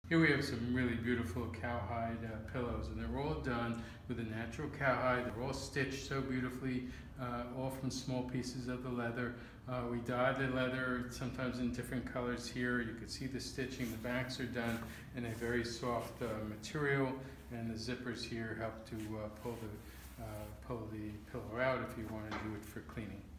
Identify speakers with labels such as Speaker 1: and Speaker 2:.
Speaker 1: Here we have some really beautiful cowhide pillows, and they're all done with a natural cowhide. They're all stitched so beautifully, all from small pieces of the leather. We dye the leather sometimes in different colors here. You can see the stitching. The backs are done in a very soft material, and the zippers here help to pull the pillow out if you want to do it for cleaning.